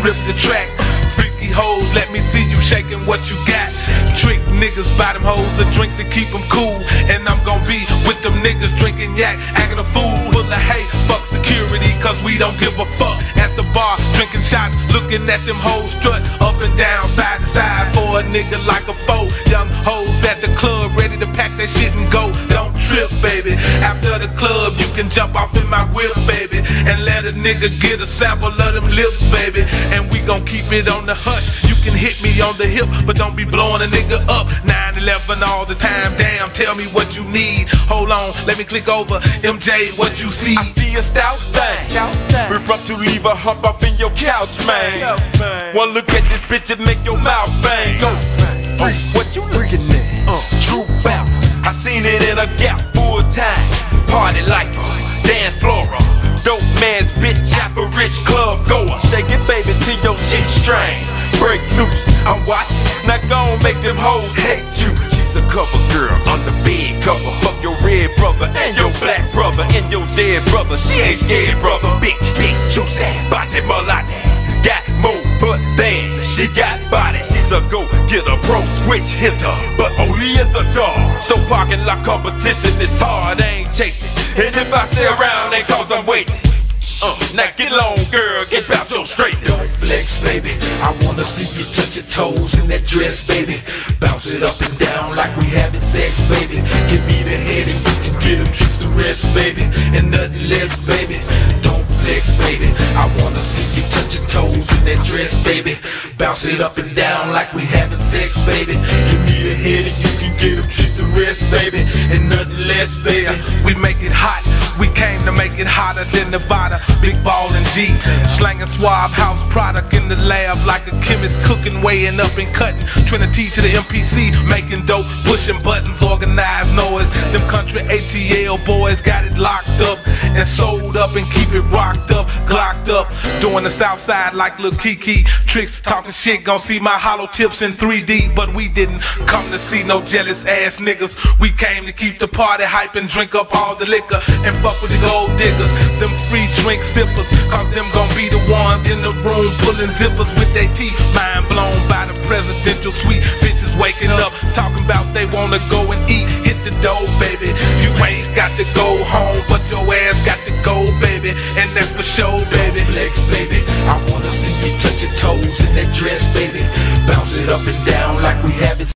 rip the track. Freaky hoes, let me see you shaking what you got. Trick niggas, buy them hoes a drink to keep them cool. And I'm gon' be with them niggas drinking yak, acting a fool, full of hate. Fuck security, cause we don't give a fuck. At the bar, drinking shots, looking at them hoes strut up and down, side to side for a nigga like a foe. Young hoes at the club, ready to pack that shit and go. Don't trip, baby. After the club, you can jump off in my whip, baby, and let a nigga get a sample of them lips, baby. And we gon' keep it on the hush. You can hit me on the hip, but don't be blowing a nigga up. 9/11 all the time, damn, tell me what you need. Hold on, let me click over. MJ, what you see? I see a stout thing. We're up to leave a hump up in your couch, man. One look at this bitch and make your mouth bang. Go, freak, what you looking at? True bout. I seen it in a Gap full time. Party lifer, dance floor, dope man's bitch, apple rich club goer. Shake it, baby, till your shit strain. Break loose, I'm watching. Now gon' make them hoes hate you. She's a cover girl on the bed cover. Fuck your red brother and your black brother and your dead brother. She ain't scared, brother. Big juicy, body mulati. Got more butt than she got body. She's a go-getter, pro switch hitter, but only in the dark. So parking lot competition is hard, I ain't chasing. And if I stay around, ain't cause I'm waiting. Now get long, girl, get about your straight. Don't flex, baby. I wanna see you touch your toes in that dress, baby. Bounce it up and down like we having sex, baby. Give me the head and you can get them tricks to rest, baby, and nothing less, baby. Don't flex, baby. I wanna see you touch your toes in that dress, baby. Bounce it up and down like we having sex, baby. Give me the head and you can get them tricks to rest, baby, and nothing less, baby. We make it hot. We came to make it hotter than Nevada. Big ball and G, slanging suave house product in the lab like a chemist cooking, weighing up and cutting. Trinity to the MPC, making dope, pushing buttons, organized noise. Them country ATL boys got it locked up and sold up and keep it rocked up, glocked up. Doing the south side like Lil Kiki. Tricks talking shit, gon' see my hollow tips in 3D. But we didn't come to see no jealous ass niggas. We came to keep the party hype and drink up all the liquor and fuck with the gold diggers. Them free drink sippers, cause them gon' be the ones in the room pulling zippers with their teeth. Mind blown by the presidential suite. Bitches waking up, talking about they wanna go and eat. Hit the dough, baby. You ain't got to go home, but your ass got to go, baby. And that's for sure, baby. Don't flex, baby. I wanna see you touch your toes in that dress, baby. Bounce it up and down like we have it.